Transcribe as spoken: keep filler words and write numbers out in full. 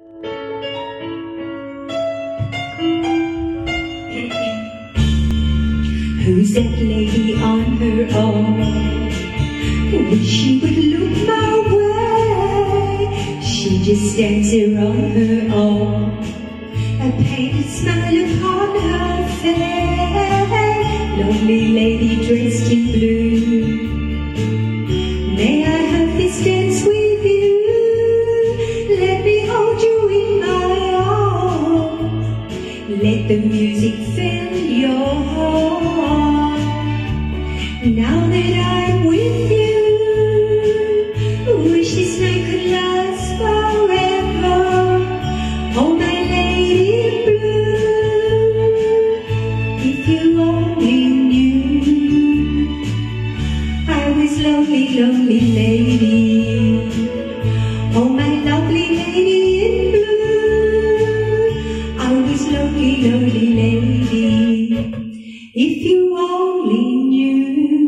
Who's that lady on her own? Wish she would look my way. She just stands here on her own, a painted smile upon her face. Lonely lady dressed in blue, may I have this dance with you? Let me hold you in my arms. Let the music fill your heart. Now that I'm with you, wish this night could last forever. Oh, my lady in blue, if you only knew I was lonely, lonely lady. Oh, my lovely lady in blue, I was lonely, lonely lady. If you only knew.